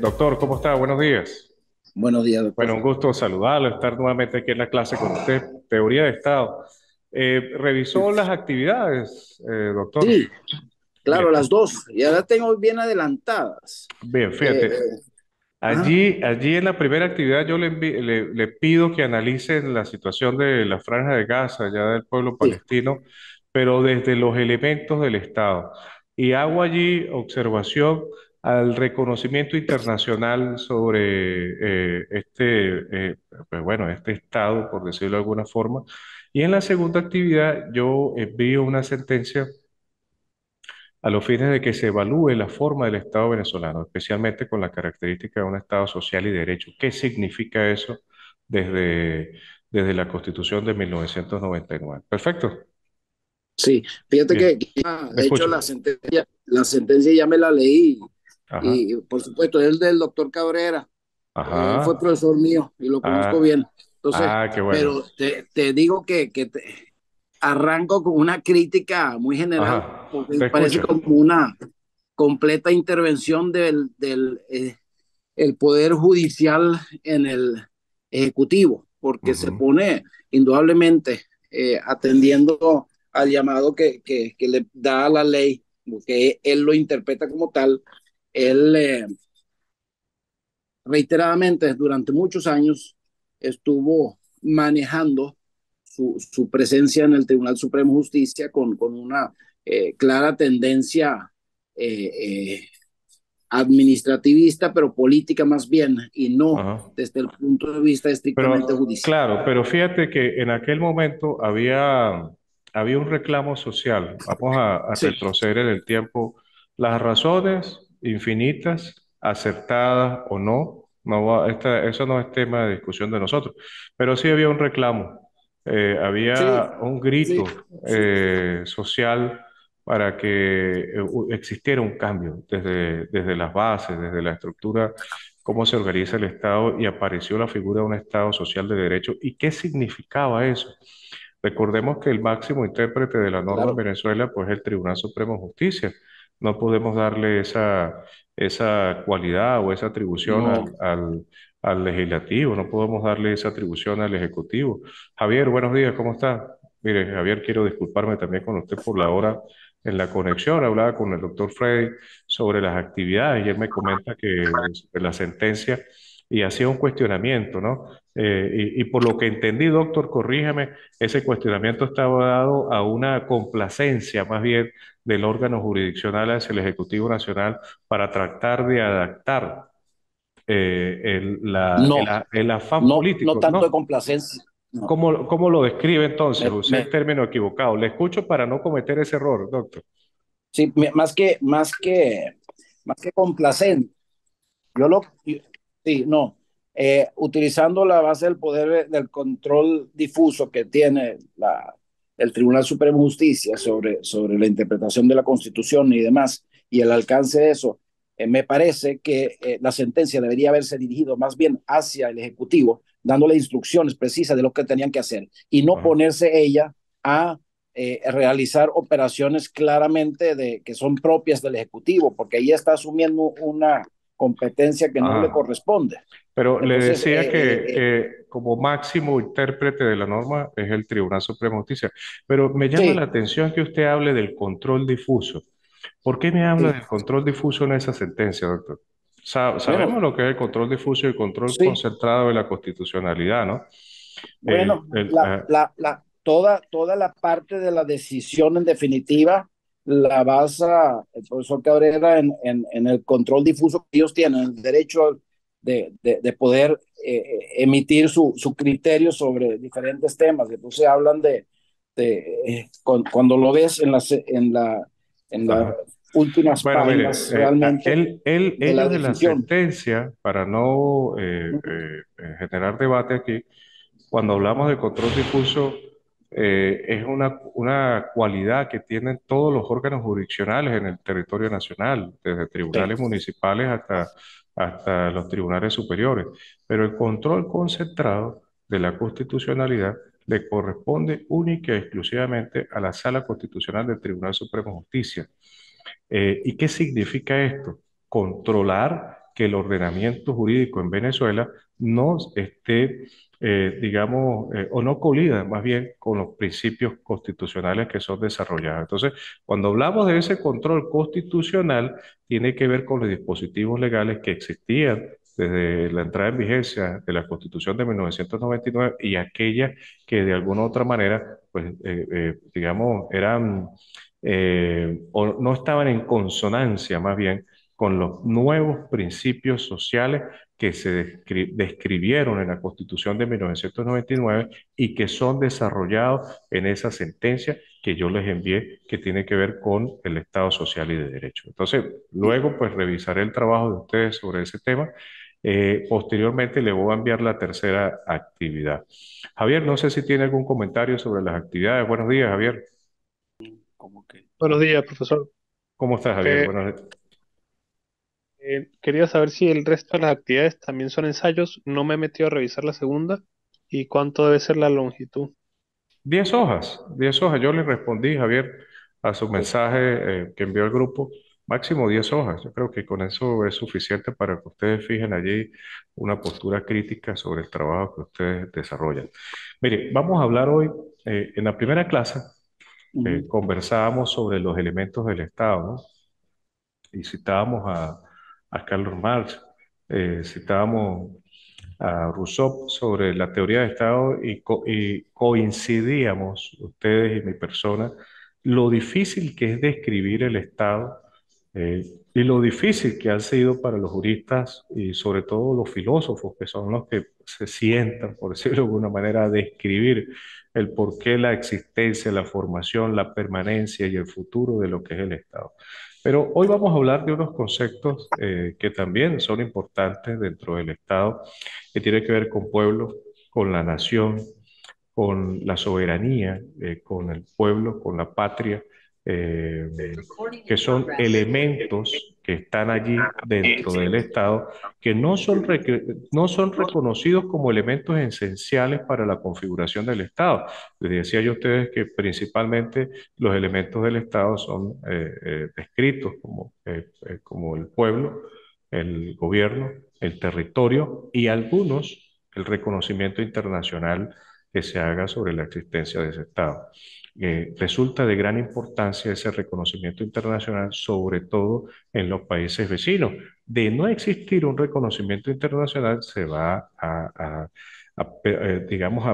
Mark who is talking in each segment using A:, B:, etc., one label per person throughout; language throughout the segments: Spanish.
A: Doctor, ¿cómo está? Buenos días.
B: Buenos días, doctor.
A: Bueno, un gusto saludarlo, estar nuevamente aquí en la clase con usted. Teoría de Estado. ¿Revisó las actividades, doctor?
B: Sí,
A: Bien,
B: claro, las dos. Ya las tengo bien adelantadas.
A: bien,
B: Eh,
A: fíjate.
B: ajá,
A: Allí en la primera actividad yo le pido que analicen la situación de la Franja de Gaza, ya del pueblo
B: sí,
A: palestino, pero desde los elementos del Estado. Y hago allí observación al reconocimiento internacional sobre pues bueno, este Estado, por decirlo de alguna forma. Y en la segunda actividad yo envío una sentencia a los fines de que se evalúe la forma del Estado venezolano, especialmente con la característica de un Estado social y de derecho. ¿Qué significa eso desde la Constitución de 1999? Perfecto.
B: sí. Fíjate
A: Bien,
B: que
A: le
B: de hecho
A: escucho.
B: la sentencia ya me la leí.
A: Ajá,
B: Y por supuesto, es del doctor Cabrera. Él fue
A: ajá.
B: profesor mío y lo conozco
A: Ah,
B: bien. Entonces,
A: qué bueno.
B: pero te digo arranco con una crítica muy general,
A: Ajá,
B: porque
A: te
B: parece
A: escucho.
B: como una completa intervención el poder judicial en el ejecutivo, porque se
A: Ujú,
B: pone indudablemente atendiendo al llamado que le da la ley, porque él lo interpreta como tal. Él reiteradamente durante muchos años estuvo manejando su presencia en el Tribunal Supremo de Justicia con una clara tendencia eh, administrativista, pero política más bien, y no
A: ajá.
B: desde el punto de vista estrictamente
A: Pero
B: judicial.
A: claro, pero fíjate que en aquel momento había un reclamo social. Vamos a
B: Sí,
A: retroceder en el tiempo. Las razones infinitas, aceptadas o no, eso no es tema de discusión de nosotros, pero sí había un reclamo.
B: sí,
A: Había un
B: sí,
A: grito social para que existiera un cambio desde las bases, desde la estructura, cómo se organiza el Estado, y apareció la figura de un Estado social de derecho. ¿Y qué significaba eso? Recordemos que el máximo intérprete de la norma en
B: claro.
A: Venezuela, pues, es el Tribunal Supremo de Justicia. No podemos darle esa cualidad o esa atribución
B: No,
A: al legislativo, no podemos darle esa atribución al ejecutivo. Javier, buenos días, ¿cómo está? Mire, Javier, quiero disculparme también con usted por la hora en la conexión. Hablaba con el doctor Freddy sobre las actividades y él me comenta que sobre la sentencia, y hacía un cuestionamiento, ¿no? Y por lo que entendí, doctor, corríjame, ese cuestionamiento estaba dado a una complacencia más bien del órgano jurisdiccional hacia el Ejecutivo Nacional para tratar de adaptar
B: no,
A: el afán
B: no
A: político,
B: tanto de
A: ¿no?
B: complacencia. No,
A: ¿Cómo lo describe entonces?
B: me,
A: Usé el
B: me,
A: término equivocado. Le escucho para no cometer ese error, doctor.
B: sí, más que complacente. Sí, no. Utilizando la base del poder del control difuso que tiene el Tribunal Supremo de Justicia sobre la interpretación de la Constitución y demás, y el alcance de eso, me parece que la sentencia debería haberse dirigido más bien hacia el Ejecutivo, dándole instrucciones precisas de lo que tenían que hacer, y no
A: Ajá.
B: ponerse ella a realizar operaciones claramente que son propias del Ejecutivo, porque ella está asumiendo una competencia que no le
A: Ajá.
B: corresponde.
A: Pero le
B: Entonces,
A: decía que como máximo intérprete de la norma es el Tribunal Supremo de Justicia. Pero me llama la
B: sí,
A: atención que usted hable del control difuso. ¿Por qué me habla
B: sí.
A: del control difuso en esa sentencia, doctor? Sabemos
B: Bueno,
A: lo que es el control difuso y el control
B: sí.
A: concentrado de la constitucionalidad, ¿no?
B: Bueno, toda la parte de la decisión en definitiva la basa el profesor Cabrera en el control difuso que ellos tienen, el derecho de poder emitir su criterio sobre diferentes temas. Entonces hablan cuando lo ves en las
A: Ajá.
B: últimas
A: Bueno, mire,
B: páginas realmente de la
A: ellos en la
B: decisión.
A: sentencia, para no generar debate aquí, cuando hablamos de control difuso, es una cualidad que tienen todos los órganos jurisdiccionales en el territorio nacional, desde
B: Sí,
A: tribunales municipales hasta los tribunales superiores. Pero el control concentrado de la constitucionalidad le corresponde única y exclusivamente a la Sala Constitucional del Tribunal Supremo de Justicia. ¿Y qué significa esto? Controlar que el ordenamiento jurídico en Venezuela no esté, digamos, o no colida más bien con los principios constitucionales que son desarrollados. Entonces, cuando hablamos de ese control constitucional, tiene que ver con los dispositivos legales que existían desde la entrada en vigencia de la Constitución de 1999 y aquellas que de alguna u otra manera, pues, digamos, eran o no estaban en consonancia más bien con los nuevos principios sociales que se describieron en la Constitución de 1999 y que son desarrollados en esa sentencia que yo les envié, que tiene que ver con el Estado social y de derecho. Entonces, luego pues revisaré el trabajo de ustedes sobre ese tema. Posteriormente le voy a enviar la tercera actividad. Javier, no sé si tiene algún comentario sobre las actividades. Buenos días, Javier.
B: Como que,
C: Buenos días, profesor.
A: ¿Cómo estás, Javier?
C: Eh,
A: Buenos días.
C: Quería saber si el resto de las actividades también son ensayos. No me he metido a revisar la segunda y cuánto debe ser la longitud.
A: 10 hojas, 10 hojas. Yo le respondí, Javier, a su mensaje que envió el grupo. Máximo 10 hojas. Yo creo que con eso es suficiente para que ustedes fijen allí una postura crítica sobre el trabajo que ustedes desarrollan. Mire, vamos a hablar hoy, en la primera clase,
B: ujú,
A: conversábamos sobre los elementos del Estado, ¿no? Y citábamos a Carlos Marx, citábamos a Rousseau sobre la teoría de Estado y coincidíamos, ustedes y mi persona, lo difícil que es describir el Estado y lo difícil que ha sido para los juristas y sobre todo los filósofos, que son los que se sientan, por decirlo de alguna manera, a describir el porqué, la existencia, la formación, la permanencia y el futuro de lo que es el Estado. Pero hoy vamos a hablar de unos conceptos que también son importantes dentro del Estado, que tiene que ver con pueblo, con la nación, con la soberanía, con el pueblo, con la patria, eh, que son elementos que están allí dentro del Estado, que no son reconocidos como elementos esenciales para la configuración del Estado. Les decía yo a ustedes que principalmente los elementos del Estado son descritos como el pueblo, el gobierno, el territorio y algunos, el reconocimiento internacional que se haga sobre la existencia de ese Estado. Resulta de gran importancia ese reconocimiento internacional, sobre todo en los países vecinos. De no existir un reconocimiento internacional, se va digamos,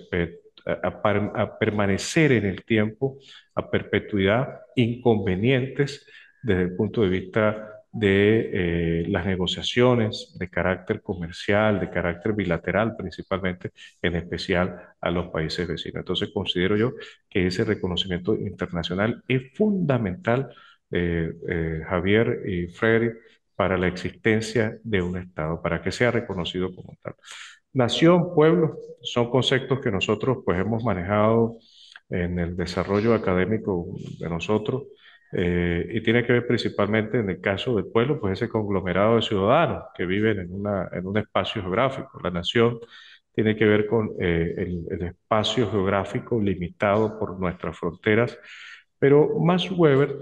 A: a permanecer en el tiempo, a perpetuidad, inconvenientes desde el punto de vista de las negociaciones de carácter comercial, de carácter bilateral principalmente, en especial a los países vecinos. Entonces considero yo que ese reconocimiento internacional es fundamental, Javier y Freddy, para la existencia de un Estado, para que sea reconocido como tal. Nación, pueblo, son conceptos que nosotros pues hemos manejado en el desarrollo académico de nosotros y tiene que ver principalmente en el caso del pueblo, pues ese conglomerado de ciudadanos que viven en un espacio geográfico. La nación tiene que ver con el espacio geográfico limitado por nuestras fronteras, pero Max Weber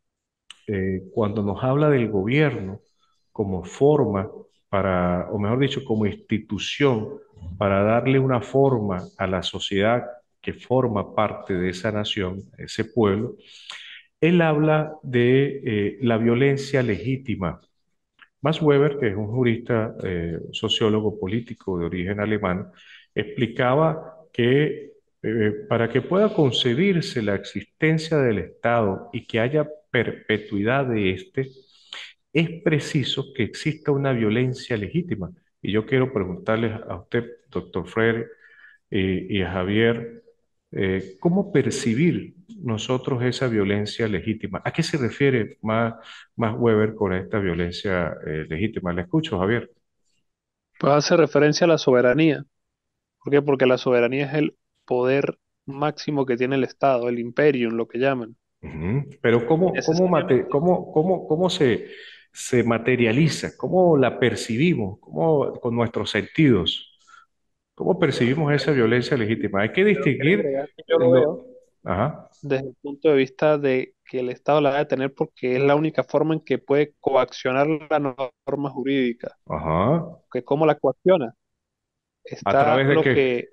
A: cuando nos habla del gobierno como forma para, o mejor dicho, como institución para darle una forma a la sociedad que forma parte de esa nación, ese pueblo, él habla de la violencia legítima. Max Weber, que es un jurista, sociólogo político de origen alemán, explicaba que para que pueda concebirse la existencia del Estado y que haya perpetuidad de éste, es preciso que exista una violencia legítima. Y yo quiero preguntarles a usted, doctor Freire, y a Javier, ¿cómo percibir nosotros esa violencia legítima? ¿A qué se refiere más Weber con esta violencia legítima? Le escucho, Javier.
C: Pues hace referencia a la soberanía. ¿Por qué? Porque la soberanía es el poder máximo que tiene el Estado, el imperium, lo que llaman.
A: Ujú. Pero
C: Y necesariamente,
A: ¿cómo se materializa? ¿Cómo la percibimos? ¿Cómo con nuestros sentidos? ¿Cómo percibimos esa violencia legítima? Hay que
C: quiero
A: distinguir
C: agregar que yo lo
A: lo...
C: veo
A: Ajá.
C: desde el punto de vista de que el Estado la debe tener porque es la única forma en que puede coaccionar la norma jurídica.
A: Ajá.
C: Que ¿cómo la coacciona?
A: ¿A
C: Está
A: través de
C: lo
A: qué?
C: que,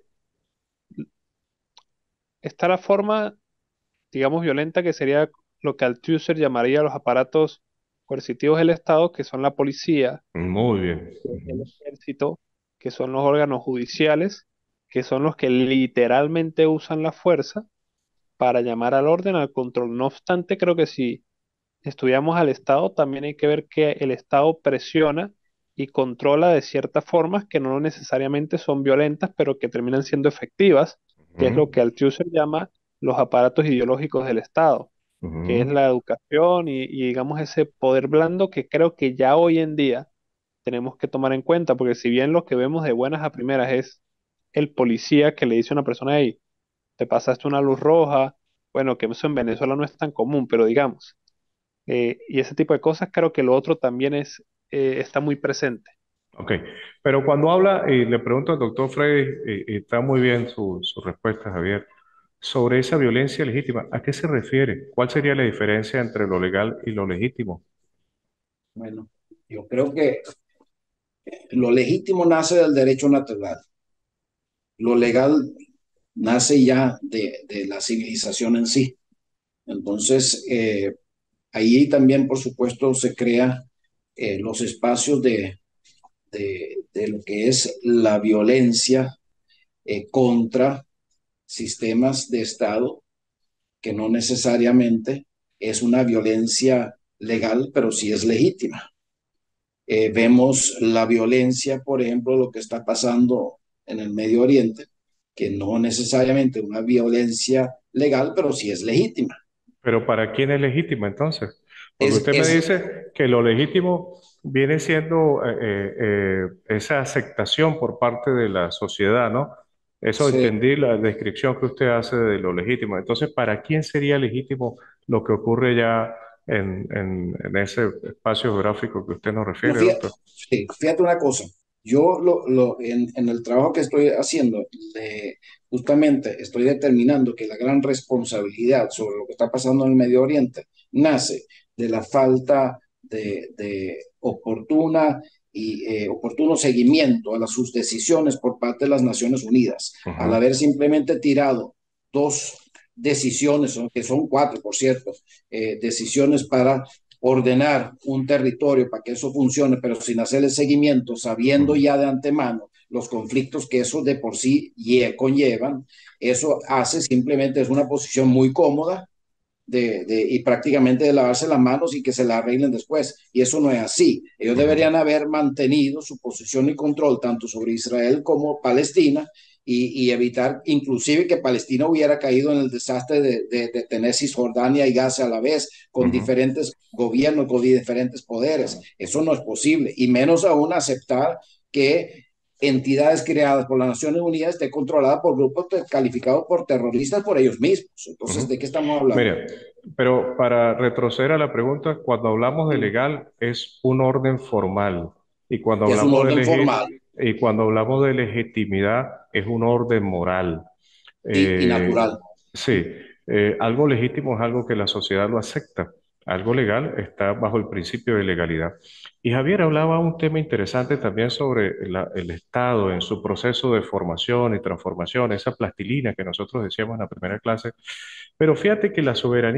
C: está la forma, digamos, violenta que sería lo que Althusser llamaría los aparatos coercitivos del Estado, que son la policía,
A: Muy bien.
C: el
A: Ujú.
C: ejército, que son los órganos judiciales, que son los que literalmente usan la fuerza para llamar al orden, al control. No obstante, creo que si estudiamos al Estado, también hay que ver que el Estado presiona y controla de ciertas formas que no necesariamente son violentas, pero que terminan siendo efectivas, que es lo
A: Ujú.
C: que Althusser llama los aparatos ideológicos del Estado, que es
A: Ujú.
C: la educación y digamos ese poder blando que creo que ya hoy en día tenemos que tomar en cuenta, porque si bien lo que vemos de buenas a primeras es el policía que le dice a una persona, hey, te pasaste una luz roja, bueno, que eso en Venezuela no es tan común, pero digamos, y ese tipo de cosas, creo que lo otro también está muy presente.
A: Ok, pero cuando habla, y le pregunto al doctor Freddy, y está muy bien su respuesta, Javier, sobre esa violencia legítima, ¿a qué se refiere? ¿Cuál sería la diferencia entre lo legal y lo legítimo?
B: Bueno, yo creo que lo legítimo nace del derecho natural. Lo legal nace ya de la civilización en sí. Entonces, ahí también, por supuesto, se crea los espacios de lo que es la violencia contra sistemas de Estado, que no necesariamente es una violencia legal, pero sí es legítima. Vemos la violencia, por ejemplo, lo que está pasando en el Medio Oriente, que no necesariamente una violencia legal, pero sí es legítima.
A: Pero ¿para quién es legítima entonces? Porque
B: Es,
A: usted me
B: es,
A: dice que lo legítimo viene siendo esa aceptación por parte de la sociedad, ¿no? Eso
B: sí,
A: entendí la descripción que usted hace de lo legítimo. Entonces, ¿para quién sería legítimo lo que ocurre ya en ese espacio geográfico que usted nos
B: no,
A: refiere,
B: fíjate,
A: doctor?
B: sí, fíjate una cosa. Yo en el trabajo que estoy haciendo, justamente estoy determinando que la gran responsabilidad sobre lo que está pasando en el Medio Oriente nace de la falta de oportuna y oportuno seguimiento a sus decisiones por parte de las Naciones Unidas, al
A: Ujú,
B: haber simplemente tirado dos decisiones, que son cuatro, por cierto, decisiones para ordenar un territorio para que eso funcione, pero sin hacer el seguimiento, sabiendo
A: ujú.
B: ya de antemano los conflictos que eso de por sí conllevan, eso hace simplemente es una posición muy cómoda y prácticamente de lavarse las manos y que se la arreglen después. Y eso no es así. Ellos
A: Ujú.
B: deberían haber mantenido su posición y control tanto sobre Israel como Palestina y evitar inclusive que Palestina hubiera caído en el desastre de tener Cisjordania y Gaza a la vez, con
A: Ujú.
B: diferentes gobiernos, con diferentes poderes. Eso no es posible. Y menos aún aceptar que entidades creadas por las Naciones Unidas estén controladas por grupos calificados por terroristas por ellos mismos. Entonces, ¿de
A: Ujú.
B: qué estamos hablando?
A: Mire, pero para retroceder a la pregunta, cuando hablamos de
B: Mm.
A: legal es un orden formal y cuando
B: Es un
A: hablamos de
B: orden formal,
A: y cuando hablamos de legitimidad es un orden moral.
B: sí, y
A: Eh,
B: natural.
A: sí, algo legítimo es algo que la sociedad lo acepta. Algo legal está bajo el principio de legalidad. Y Javier hablaba un tema interesante también sobre el Estado en su proceso de formación y transformación, esa plastilina que nosotros decíamos en la primera clase. Pero fíjate que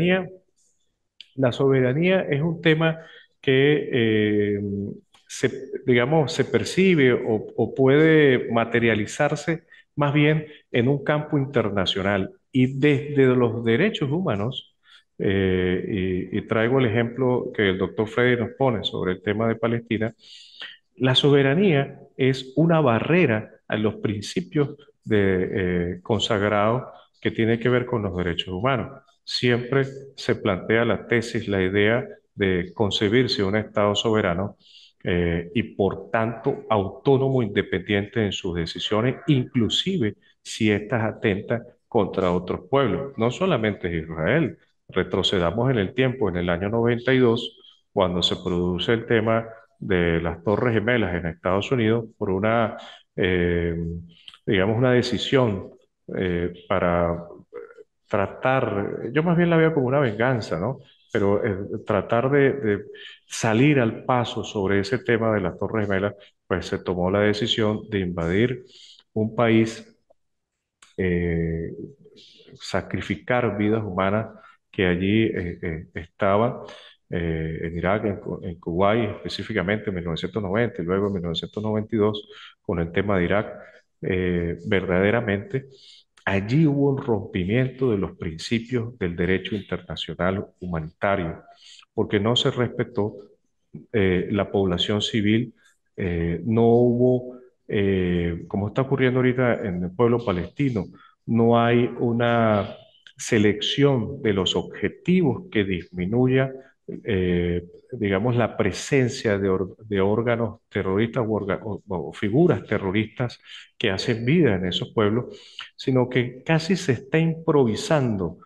A: la soberanía es un tema que digamos, se percibe o puede materializarse más bien en un campo internacional. Y desde los derechos humanos, y traigo el ejemplo que el doctor Freddy nos pone sobre el tema de Palestina, la soberanía es una barrera a los principios consagrados que tiene que ver con los derechos humanos. Siempre se plantea la tesis, la idea de concebirse un Estado soberano y por tanto autónomo, independiente en sus decisiones, inclusive si éstas atentan contra otros pueblos. No solamente es Israel. Retrocedamos en el tiempo, en el año 92, cuando se produce el tema de las Torres Gemelas en Estados Unidos por eh, digamos, una decisión para tratar, yo más bien la veo como una venganza, ¿no? Pero tratar de salir al paso sobre ese tema de las Torres Gemelas, pues se tomó la decisión de invadir un país, eh, sacrificar vidas humanas que allí estaban, en Irak, en Kuwait específicamente en 1990 y luego en 1992 con el tema de Irak. Verdaderamente allí hubo un rompimiento de los principios del derecho internacional humanitario, porque no se respetó la población civil. No hubo, como está ocurriendo ahorita en el pueblo palestino, no hay una selección de los objetivos que disminuya, digamos, la presencia de órganos terroristas o figuras terroristas que hacen vida en esos pueblos, sino que casi se está improvisando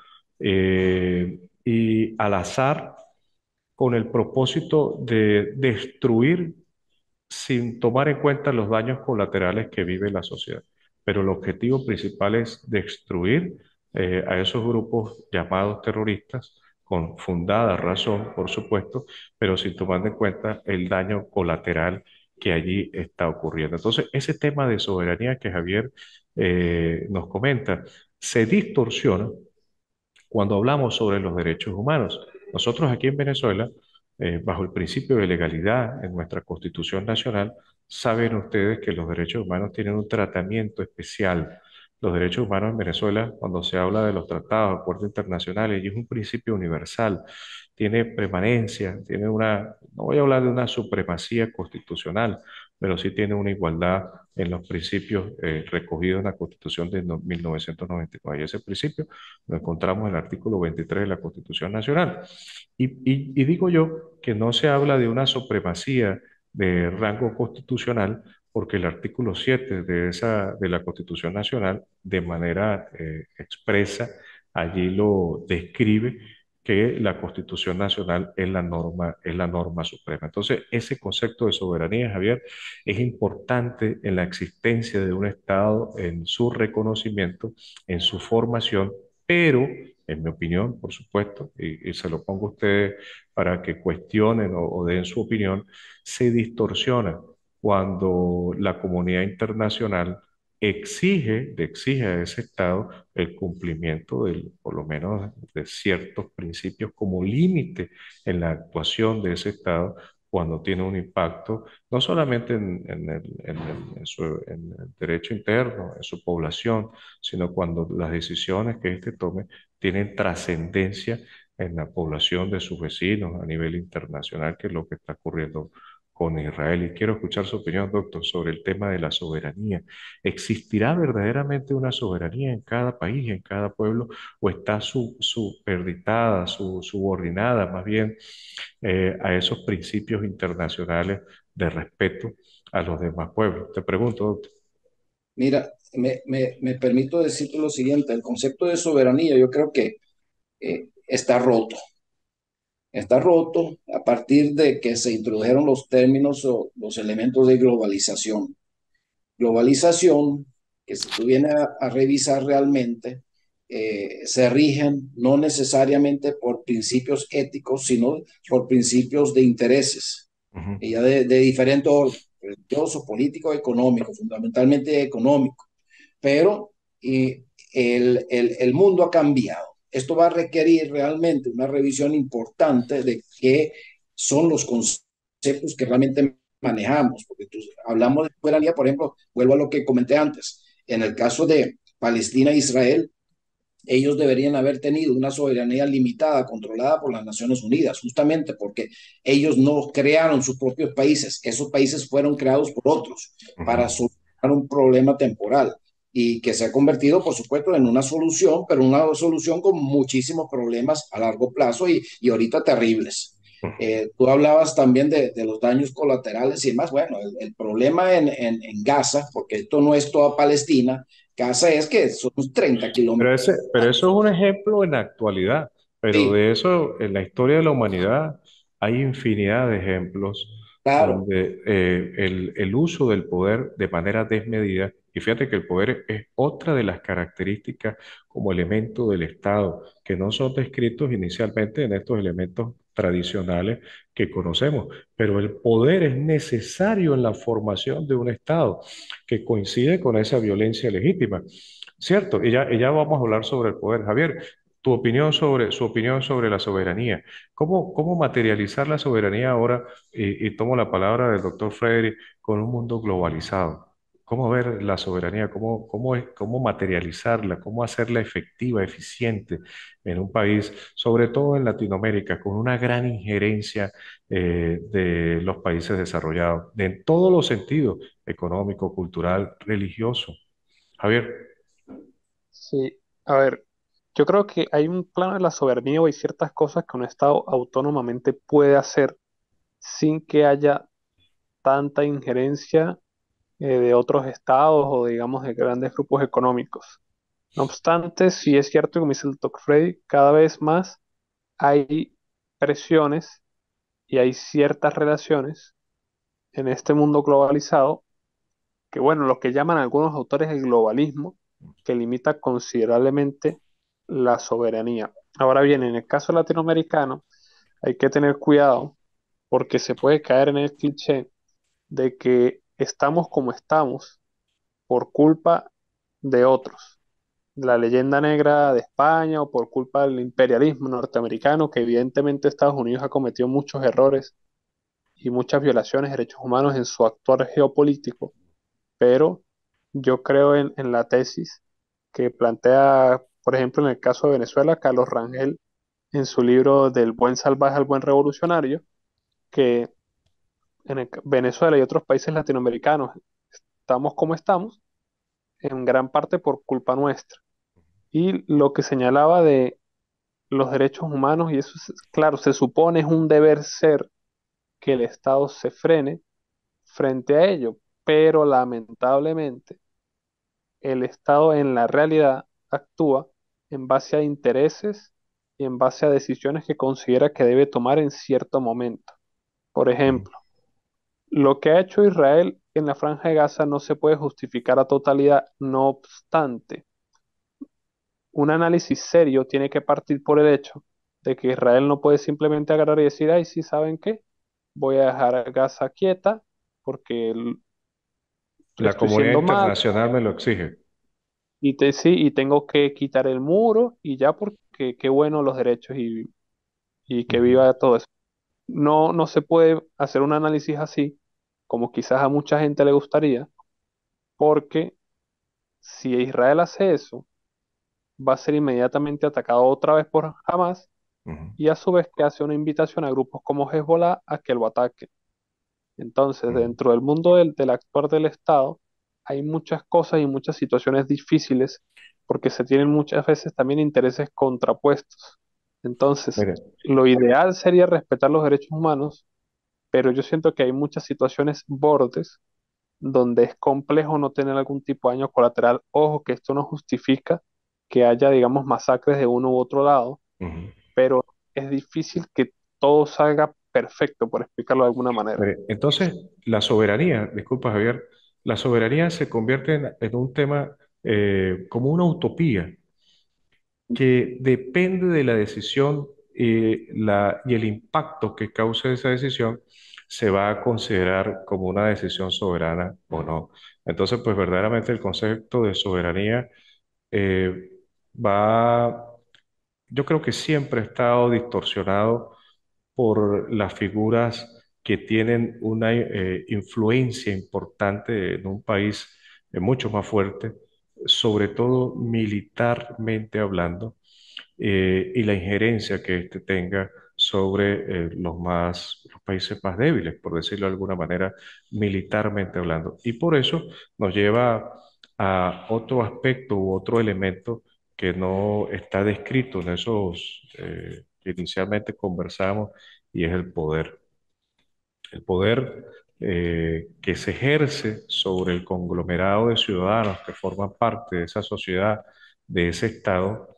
A: y al azar con el propósito de destruir sin tomar en cuenta los daños colaterales que vive la sociedad. Pero el objetivo principal es destruir a esos grupos llamados terroristas, con fundada razón, por supuesto, pero sin tomar en cuenta el daño colateral que allí está ocurriendo. Entonces, ese tema de soberanía que Javier nos comenta se distorsiona cuando hablamos sobre los derechos humanos. Nosotros aquí en Venezuela, bajo el principio de legalidad en nuestra Constitución Nacional, saben ustedes que los derechos humanos tienen un tratamiento especial. Los derechos humanos en Venezuela, cuando se habla de los tratados, acuerdos internacionales, y es un principio universal, tiene premanencia, tiene una, no voy a hablar de una supremacía constitucional, pero sí tiene una igualdad en los principios recogidos en la Constitución de 1999. Y ese principio lo encontramos en el artículo 23 de la Constitución Nacional. Y digo yo que no se habla de una supremacía de rango constitucional, porque el artículo 7 de la Constitución Nacional, de manera expresa, allí lo describe que la Constitución Nacional es la norma suprema. Entonces, ese concepto de soberanía, Javier, es importante en la existencia de un Estado, en su reconocimiento, en su formación, pero, en mi opinión, por supuesto, y se lo pongo a ustedes para que cuestionen o den su opinión, se distorsiona cuando la comunidad internacional exige a ese Estado el cumplimiento por lo menos de ciertos principios como límite en la actuación de ese Estado cuando tiene un impacto no solamente en el derecho interno, en su población, sino cuando las decisiones que éste tome tienen trascendencia en la población de sus vecinos a nivel internacional, que es lo que está ocurriendo con Israel. Y quiero escuchar su opinión, doctor, sobre el tema de la soberanía. ¿Existirá verdaderamente una soberanía en cada país, en cada pueblo, o está superditada, subordinada más bien a esos principios internacionales de respeto a los demás pueblos? Te pregunto, doctor.
B: Mira, me permito decirte lo siguiente, el concepto de soberanía yo creo que está roto. Está roto a partir de que se introdujeron los términos o los elementos de globalización. Globalización, que si tú vienes a revisar realmente, se rigen no necesariamente por principios éticos, sino por principios de intereses,
A: Ujú,
B: y ya de diferente orden, religioso, político, económico, fundamentalmente económico. Pero el mundo ha cambiado. Esto va a requerir realmente una revisión importante de qué son los conceptos que realmente manejamos, porque hablamos de soberanía, por ejemplo, vuelvo a lo que comenté antes, en el caso de Palestina e Israel, ellos deberían haber tenido una soberanía limitada, controlada por las Naciones Unidas, justamente porque ellos no crearon sus propios países, esos países fueron creados por otros para
A: ujú.
B: solucionar un problema temporal y que se ha convertido, por supuesto, en una solución, pero una solución con muchísimos problemas a largo plazo y ahorita terribles. Tú hablabas también de los daños colaterales y demás. Bueno, el problema en Gaza, porque esto no es toda Palestina, Gaza es que son 30 kilómetros.
A: Pero eso es un ejemplo en la actualidad, pero
B: Sí,
A: de eso en la historia de la humanidad hay infinidad de ejemplos
B: claro,
A: donde el uso del poder de manera desmedida Y fíjate que el poder es otra de las características como elemento del Estado, que no son descritos inicialmente en estos elementos tradicionales que conocemos, pero el poder es necesario en la formación de un Estado que coincide con esa violencia legítima. Cierto, y ya vamos a hablar sobre el poder. Javier, su opinión sobre la soberanía. ¿Cómo materializar la soberanía ahora? Y tomo la palabra del doctor Frederick con un mundo globalizado. ¿Cómo ver la soberanía? ¿Cómo materializarla? ¿Cómo hacerla efectiva, eficiente en un país, sobre todo en Latinoamérica, con una gran injerencia de los países desarrollados, en todos los sentidos, económico, cultural, religioso? Javier.
C: Sí, a ver, yo creo que hay un plano de la soberanía o hay ciertas cosas que un Estado autónomamente puede hacer sin que haya tanta injerencia de otros estados o digamos de grandes grupos económicos. No obstante, sí es cierto, como dice el Dr. Freddy, cada vez más hay presiones y hay ciertas relaciones en este mundo globalizado que, bueno, lo que llaman algunos autores el globalismo, que limita considerablemente la soberanía. Ahora bien, en el caso latinoamericano, hay que tener cuidado porque se puede caer en el cliché de que estamos como estamos por culpa de otros, de la leyenda negra de España o por culpa del imperialismo norteamericano, que evidentemente Estados Unidos ha cometido muchos errores y muchas violaciones de derechos humanos en su actuar geopolítico, pero yo creo en la tesis que plantea, por ejemplo, en el caso de Venezuela, Carlos Rangel, en su libro Del buen salvaje al buen revolucionario, que en Venezuela y otros países latinoamericanos estamos como estamos, en gran parte por culpa nuestra. Y lo que señalaba de los derechos humanos, y eso es, claro, se supone es un deber ser que el Estado se frene frente a ello, pero lamentablemente el Estado en la realidad actúa en base a intereses y en base a decisiones que considera que debe tomar en cierto momento. Por
A: Ujú,
C: ejemplo, lo que ha hecho Israel en la Franja de Gaza no se puede justificar a totalidad, no obstante, un análisis serio tiene que partir por el hecho de que Israel no puede simplemente agarrar y decir, ay, sí, ¿saben qué? Voy a dejar a Gaza quieta porque
A: la
C: estoy
A: comunidad
C: siendo mal
A: internacional me lo exige.
C: sí, y tengo que quitar el muro y ya porque qué bueno los derechos y que
A: Ujú,
C: viva todo eso. No, no se puede hacer un análisis así, como quizás a mucha gente le gustaría, porque si Israel hace eso, va a ser inmediatamente atacado otra vez por Hamas
A: ujú,
C: y a su vez que hace una invitación a grupos como Hezbollah a que lo ataquen. Entonces,
A: ujú.
C: dentro del mundo del actuar del Estado, hay muchas cosas y muchas situaciones difíciles porque se tienen muchas veces también intereses contrapuestos. Entonces,
A: Mire,
C: lo ideal sería respetar los derechos humanos, pero yo siento que hay muchas situaciones bordes donde es complejo no tener algún tipo de daño colateral. Ojo, que esto no justifica que haya, digamos, masacres de uno u otro lado,
A: ujú.
C: pero es difícil que todo salga perfecto, por explicarlo de alguna manera.
A: Mire, entonces, la soberanía, disculpa Javier, la soberanía se convierte en un tema como una utopía que depende de la decisión y el impacto que cause esa decisión, se va a considerar como una decisión soberana o no. Entonces, pues verdaderamente el concepto de soberanía eh, va, yo creo que siempre ha estado distorsionado por las figuras que tienen una influencia importante en un país mucho más fuerte, sobre todo militarmente hablando, y la injerencia que éste tenga sobre los países más débiles, por decirlo de alguna manera, militarmente hablando. Y por eso nos lleva a otro aspecto u otro elemento que no está descrito en esos que inicialmente conversamos, y es el poder. El poder que se ejerce sobre el conglomerado de ciudadanos que forman parte de esa sociedad, de ese Estado,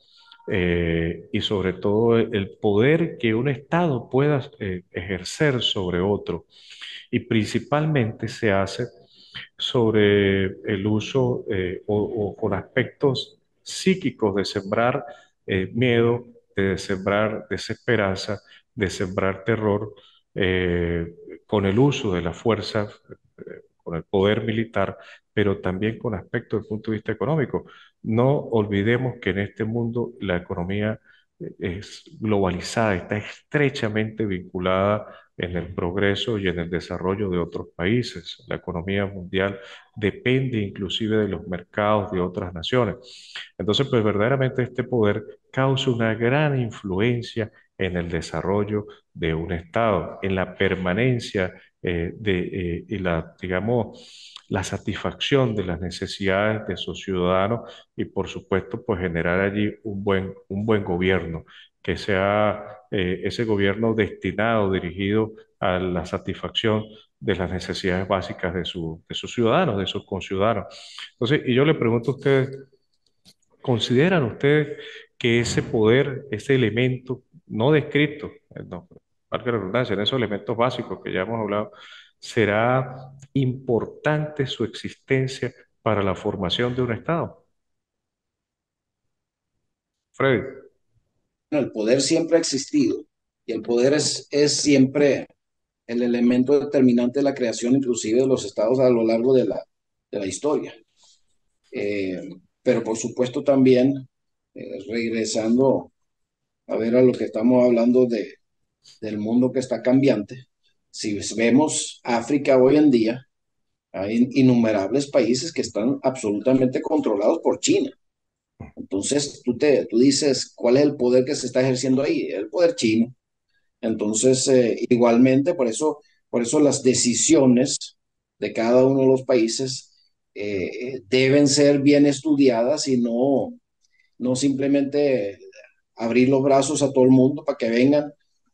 A: y sobre todo el poder que un Estado pueda ejercer sobre otro. Y principalmente se hace sobre el uso o con aspectos psíquicos de sembrar miedo, de sembrar desesperanza, de sembrar terror, eh, con el uso de la fuerza, con el poder militar, pero también con aspectos desde el punto de vista económico. No olvidemos que en este mundo la economía es globalizada, está estrechamente vinculada en el progreso y en el desarrollo de otros países. La economía mundial depende inclusive de los mercados de otras naciones. Entonces, pues verdaderamente este poder causa una gran influencia en el desarrollo de un Estado, en la permanencia y la, digamos, la satisfacción de las necesidades de sus ciudadanos y, por supuesto, pues generar allí un buen gobierno, que sea ese gobierno destinado, dirigido a la satisfacción de las necesidades básicas de sus ciudadanos, de sus conciudadanos. Entonces, y yo le pregunto a ustedes, ¿consideran ustedes que ese poder, ese elemento no descrito, no, valga la redundancia, en esos elementos básicos que ya hemos hablado, será importante su existencia para la formación de un Estado? Freddy.
B: El poder siempre ha existido y el poder es siempre el elemento determinante de la creación inclusive de los estados a lo largo de la historia. Eh, pero por supuesto también, regresando a ver a lo que estamos hablando del mundo que está cambiante, si vemos África hoy en día, hay innumerables países que están absolutamente controlados por China. Entonces tú dices, ¿cuál es el poder que se está ejerciendo ahí? El poder chino. Entonces, igualmente, por eso las decisiones de cada uno de los países deben ser bien estudiadas y no simplemente abrir los brazos a todo el mundo para que vengan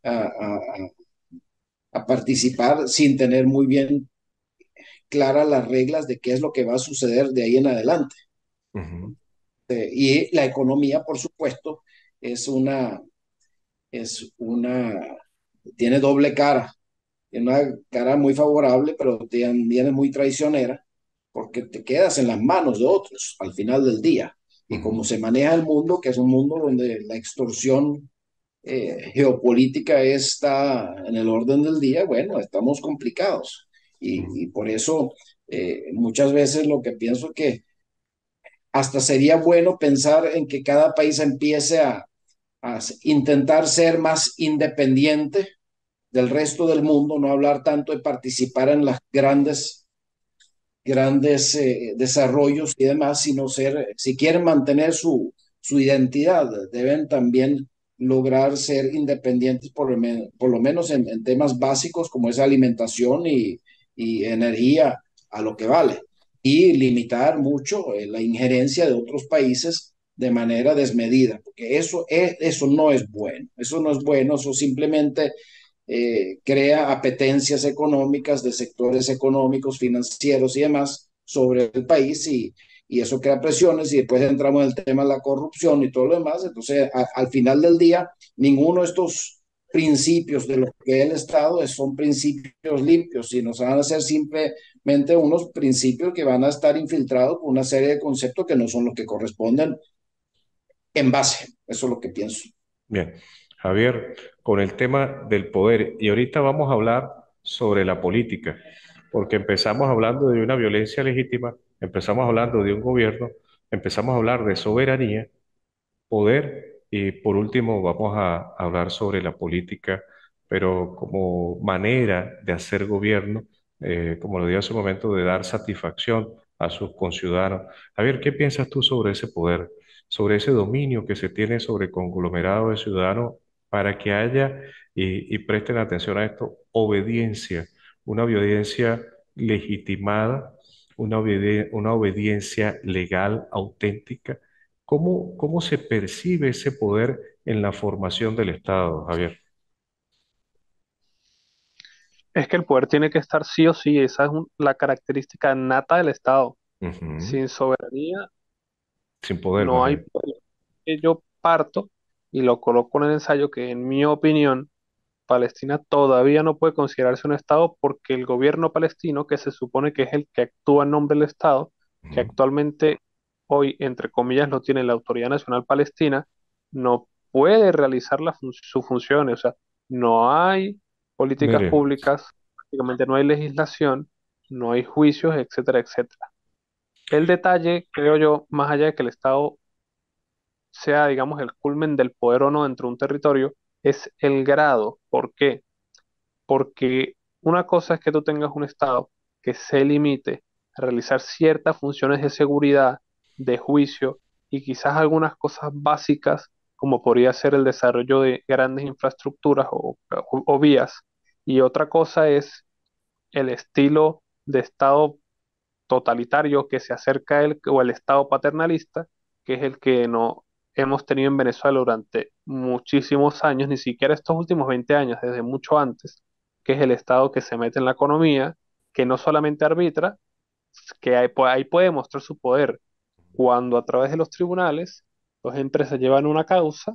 B: a participar sin tener muy bien claras las reglas de qué es lo que va a suceder de ahí en adelante.
A: Ujú,
B: Y la economía, por supuesto, es es una, tiene doble cara. Tiene una cara muy favorable, pero también es muy traicionera, porque te quedas en las manos de otros al final del día. Y
A: ujú,
B: como se maneja el mundo, que es un mundo donde la extorsión geopolítica está en el orden del día, bueno, estamos complicados.
A: ujú.
B: Y por eso muchas veces lo que pienso es que hasta sería bueno pensar en que cada país empiece a intentar ser más independiente del resto del mundo, no hablar tanto de participar en las grandes desarrollos y demás, sino ser, si quieren mantener su identidad, deben también lograr ser independientes por lo menos en temas básicos como es alimentación y energía a lo que vale y limitar mucho la injerencia de otros países de manera desmedida, porque eso no es bueno, eso no es bueno, eso simplemente crea apetencias económicas de sectores económicos, financieros y demás sobre el país y eso crea presiones y después entramos en el tema de la corrupción y todo lo demás. Entonces, al final del día, ninguno de estos principios de lo que es el Estado son principios limpios, sino van a ser simplemente unos principios que van a estar infiltrados por una serie de conceptos que no son los que corresponden en base. Eso es lo que pienso.
A: Bien, Javier, con el tema del poder, y ahorita vamos a hablar sobre la política, porque empezamos hablando de una violencia legítima, empezamos hablando de un gobierno, empezamos a hablar de soberanía, poder, y por último vamos a hablar sobre la política, pero como manera de hacer gobierno, como lo dije hace un momento, de dar satisfacción a sus conciudadanos. Javier, ¿qué piensas tú sobre ese poder, sobre ese dominio que se tiene sobre el conglomerado de ciudadanos para que haya, y presten atención a esto, obediencia, una obediencia legitimada, una obediencia legal, auténtica? ¿Cómo se percibe ese poder en la formación del Estado, Javier?
C: Es que el poder tiene que estar sí o sí, esa es la característica nata del Estado.
A: Ujú.
C: Sin soberanía
A: Sin poder,
C: no
A: más
C: hay
A: bien.
C: poder. Que yo parto y lo coloco en el ensayo que en mi opinión Palestina todavía no puede considerarse un Estado porque el gobierno palestino, que se supone que es el que actúa en nombre del Estado, que
A: Ujú.
C: actualmente hoy, entre comillas, lo tiene la Autoridad Nacional Palestina, no puede realizar sus funciones. O sea, no hay políticas
A: Mire,
C: públicas, prácticamente no hay legislación, no hay juicios, etcétera, etcétera. El detalle, creo yo, más allá de que el Estado sea, digamos, el culmen del poder o no dentro de un territorio, es el grado. ¿Por qué? Porque una cosa es que tú tengas un Estado que se limite a realizar ciertas funciones de seguridad, de juicio y quizás algunas cosas básicas, como podría ser el desarrollo de grandes infraestructuras o vías. Y otra cosa es el estilo de Estado totalitario que se acerca a él, o el Estado paternalista, que es el que no hemos tenido en Venezuela durante muchísimos años, ni siquiera estos últimos 20 años, desde mucho antes, que es el Estado que se mete en la economía, que no solamente arbitra, que ahí puede mostrar su poder, cuando a través de los tribunales, las empresas llevan una causa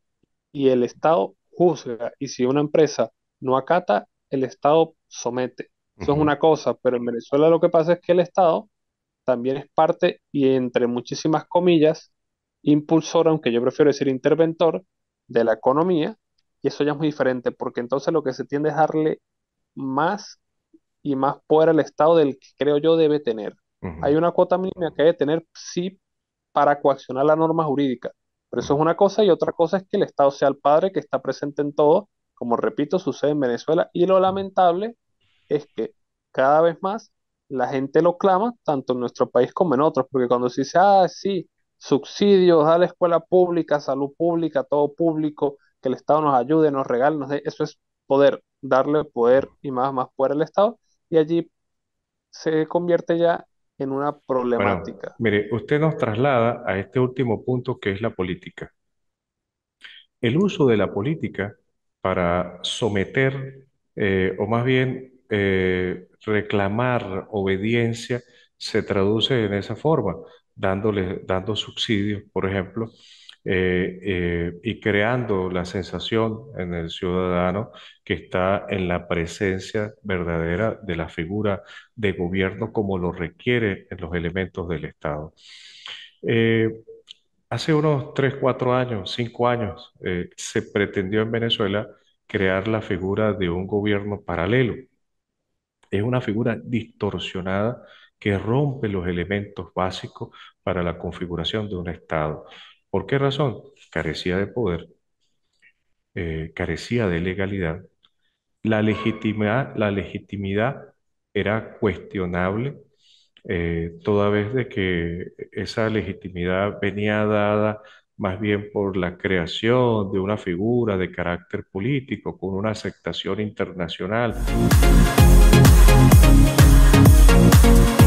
C: y el Estado juzga, y si una empresa no acata, el Estado somete. Eso es
A: ujú,
C: una cosa, pero en Venezuela lo que pasa es que el Estado también es parte y entre muchísimas comillas, impulsor, aunque yo prefiero decir interventor, de la economía, y eso ya es muy diferente, porque entonces lo que se tiende es darle más y más poder al Estado del que creo yo debe tener.
A: ujú.
C: Hay una cuota mínima que debe tener, sí, para coaccionar la norma jurídica, pero eso es una cosa y otra cosa es que el Estado sea el padre que está presente en todo, como repito, sucede en Venezuela, y lo lamentable es que cada vez más la gente lo clama, tanto en nuestro país como en otros, porque cuando se dice, ah, sí, subsidios, a la escuela pública, salud pública, todo público, que el Estado nos ayude, nos regale, nos dé, eso es poder, darle poder y más poder al Estado, y allí se convierte ya en una
A: Bueno,
C: problemática.
A: mire, usted nos traslada a este último punto que es la política. El uso de la política para someter, o más bien reclamar obediencia, se traduce en esa forma, dando subsidios, por ejemplo, y creando la sensación en el ciudadano que está en la presencia verdadera de la figura de gobierno como lo requiere en los elementos del Estado. Eh, Hace unos 3, 4 años, 5 años, se pretendió en Venezuela crear la figura de un gobierno paralelo. Es una figura distorsionada que rompe los elementos básicos para la configuración de un Estado. ¿Por qué razón? Carecía de poder, carecía de legalidad. La legitimidad era cuestionable, toda vez de que esa legitimidad venía dada más bien por la creación de una figura de carácter político con una aceptación internacional.